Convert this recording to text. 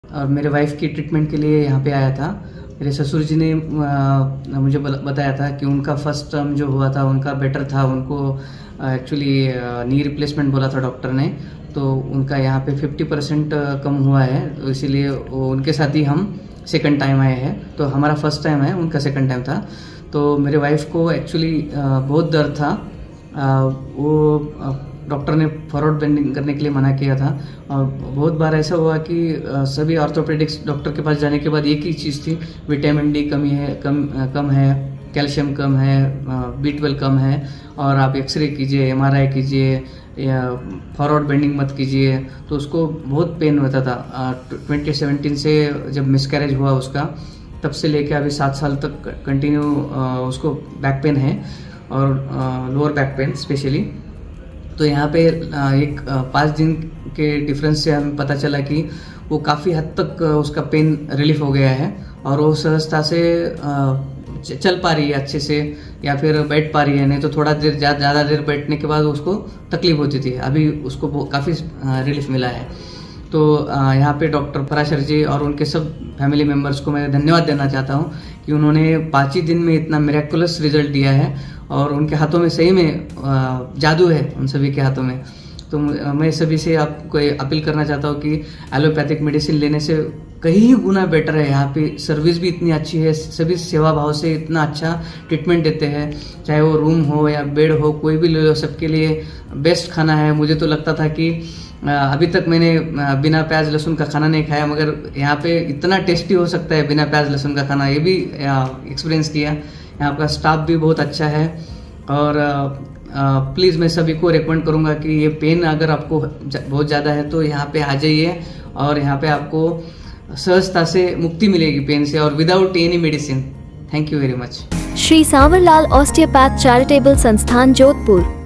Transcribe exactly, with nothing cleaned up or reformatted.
और मेरे वाइफ की ट्रीटमेंट के लिए यहाँ पे आया था। मेरे ससुर जी ने आ, मुझे बताया था कि उनका फर्स्ट टर्म जो हुआ था उनका बेटर था। उनको एक्चुअली नी रिप्लेसमेंट बोला था डॉक्टर ने, तो उनका यहाँ पे फिफ्टी परसेंट कम हुआ है, तो इसीलिए उनके साथ ही हम सेकंड टाइम आए हैं। तो हमारा फर्स्ट टाइम है, उनका सेकंड टाइम था। तो मेरे वाइफ को एक्चुअली बहुत दर्द था। आ, वो डॉक्टर ने फॉरवर्ड बेंडिंग करने के लिए मना किया था। और बहुत बार ऐसा हुआ कि सभी ऑर्थोपेडिक्स डॉक्टर के पास जाने के बाद एक ही चीज़ थी, विटामिन डी कमी है, कम कम है, कैल्शियम कम है, बी ट्वेल्व कम है, और आप एक्सरे कीजिए, एमआरआई कीजिए, या फॉरवर्ड बेंडिंग मत कीजिए। तो उसको बहुत पेन होता था। ट्वेंटी सेवनटीन से जब मिसकैरेज हुआ उसका, तब से लेकर अभी सात साल तक कंटिन्यू उसको बैक पेन है, और लोअर बैक पेन स्पेशली। तो यहाँ पे एक पाँच दिन के डिफरेंस से हमें पता चला कि वो काफ़ी हद तक उसका पेन रिलीफ हो गया है, और वो सहजता से चल पा रही है अच्छे से, या फिर बैठ पा रही है। नहीं तो थोड़ा देर ज़्यादा देर बैठने के बाद उसको तकलीफ होती थी, अभी उसको काफ़ी रिलीफ मिला है। तो यहाँ पे डॉक्टर पराशर जी और उनके सब फैमिली मेम्बर्स को मैं धन्यवाद देना चाहता हूँ कि उन्होंने पाँच ही दिन में इतना मिरेकुलस रिजल्ट दिया है, और उनके हाथों में सही में जादू है, उन सभी के हाथों में। तो मैं सभी से आपको अपील करना चाहता हूँ कि एलोपैथिक मेडिसिन लेने से कई गुना बेटर है। यहाँ पे सर्विस भी इतनी अच्छी है, सभी सेवा भाव से इतना अच्छा ट्रीटमेंट देते हैं, चाहे वो रूम हो या बेड हो, कोई भी ले लो, सबके लिए बेस्ट खाना है। मुझे तो लगता था कि अभी तक मैंने बिना प्याज लहसुन का खाना नहीं खाया, मगर यहाँ पे इतना टेस्टी हो सकता है बिना प्याज लहसुन का खाना, ये भी एक्सपीरियंस किया। यहाँ का स्टाफ भी बहुत अच्छा है, और प्लीज़ मैं सभी को रिकमेंड करूँगा कि ये पेन अगर आपको बहुत ज़्यादा है तो यहाँ पे आ जाइए, और यहाँ पे आपको सहजता से मुक्ति मिलेगी पेन से, और without any medicine. Thank you very much. Shri Sanwarlal osteopath charitable संस्थान जोधपुर।